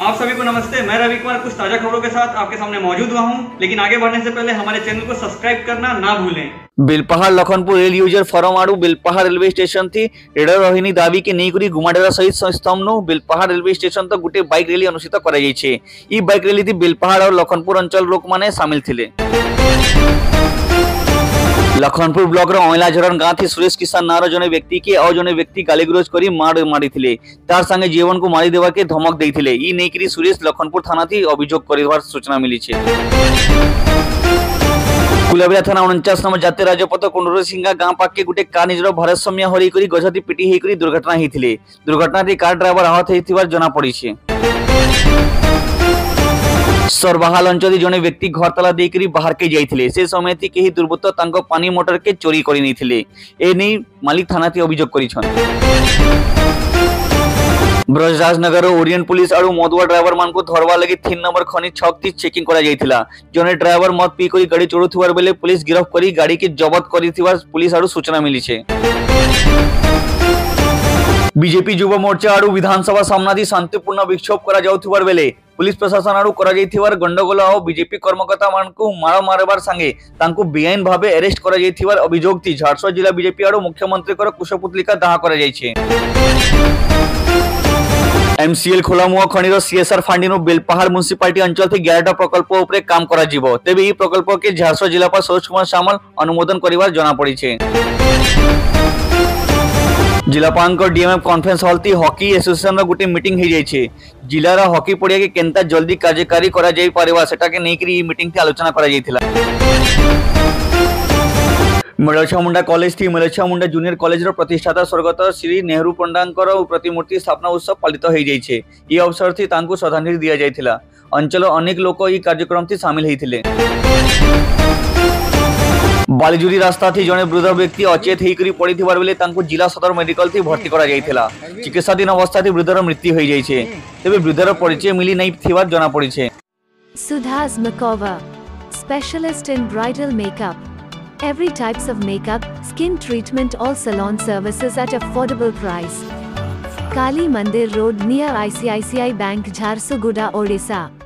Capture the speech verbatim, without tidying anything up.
आप सभी को नमस्ते। मैं रवि कुमार कुछ ताजा खबरों के साथ आपके सामने मौजूद हुआ हूं, लेकिन आगे बढ़ने से पहले हमारे चैनल को सब्सक्राइब करना ना भूलें। बिलपाहाड़ लखनपुर रेल यूजर फरमाड़ू बिलपाहाड़ रेलवे स्टेशन थी रेडर रोहिणी दाबी के नहीं गुमाडेरा सहित स्तंभ बिलपाहाड़ रेलवे स्टेशन तो गोटे बाइक रैली अनुष्ठित कर बाइक रैली थी बिलपाहाड़ और लखनपुर अंचल लोक माने शामिल थे। लखनपुर ब्लॉक अईलाझरण गाँ थी सुरेश किसान नार जने व्यक्ति के और जने व्यक्ति गालीगुलज कर मार मारी तार संगे जीवन को मारी देवा के धमक देते ई नहीं सुरेश लखनपुर थाना थी अभियोग कर सूचना मिली है। कुलाबिरा थाना उनचास नंबर जातीय राजपथ कुंडूर सिंगा गाँ पाके गोटे कार निजर भारसाम्य हर गजती पिटी होकर दुर्घटना होती दुर्घटना कार ड्राइवर आहत होता जना पड़ी। सरबाहाल अंचल जने व्यक्ति घर ताला देकर बाहर के जाइथिले से समय थी कहीं दुर्बृत्त तांको पानी मोटर के चोरी करि नैथिले ए नै मालिक थाना थी अभियोग करिछन। ब्रजराजनगर ओरिएंट पुलिस और मदुआ ड्राइवर मान को धरवा लगी तीन नंबर खनि छक थी चेकिंग करा जाइथिला जने ड्राइवर मद पी करी गाड़ी चोरुथिबार बेले पुलिस गिरफ्त करी गाड़ी के जब्त करिथिबार पुलिस और सूचना मिली छे। बीजेपी युवा मोर्चा और विधानसभा सामना शांतिपूर्ण विक्षोभ करा जाउथिबार बेले पुलिस प्रशासन आड़ू करा जाइथिबार गंडगोल और बीजेपी कर्मकर्ता मानकु मार मारबार संगे तांकु बेआईन भावे अरेस्ट करा जाइथिबार अभियोग थी झारसुगुड़ा जिला बीजेपी आड़ू मुख्यमंत्री कर कुशपुतलिका दाह करा जाइछे। एमसीएल खोलामुआ खनिर सीएसआर फंडिनो बेलपाहाड़ म्युनिसिपालिटी अंचल थी ग्यारह प्रकल्प उपरे काम करा जिवो तेबे ई प्रकल्प के झारसुगुड़ा जिलापाल सरोज कुमार सामल अनुमोदन करिवार जना पड़ी छे। जिलापाल डीएमएफ कॉन्फ्रेंस हॉल थी हॉकी एसोसिएशन गोटे मीटिंग हो जाइए जिलार हॉकी पड़िया के केनता जल्दी कार्यकारी करा जाई पारिबा सेटा के नहीं करी मीटिंग थी आलोचना करा जाइथिला। मेलछा मुंडा कॉलेज थी मेलछा मुंडा जूनियर कॉलेज प्रतिष्ठाता स्वर्गत श्री नेहरू पंडांकर प्रतिमूर्ति स्थापना उत्सव पालित हो जाइए ई अवसर थी तांको श्रद्धांजलि दिया जाइथिला अंचल अनेक लोक ई कार्यक्रम थी शामिल होइथिले। बालीजुरी रास्ता थी जने वृद्ध व्यक्ति अचेत होकर पड़ी बेले जिला सदर मेडिकल थी भर्ती करा जाइथिला चिकित्साधीन अवस्था थी वृद्धर मृत्यु हो जाइए तेबे वृद्धर परिचय मिली नहीं थिबार जना पड़ी छे। Sudhas Makover, specialist in bridal makeup, every types of makeup, skin treatment, all salon services at affordable price. Kali Mandir Road near I C I C I Bank, Jharsuguda, Odisha.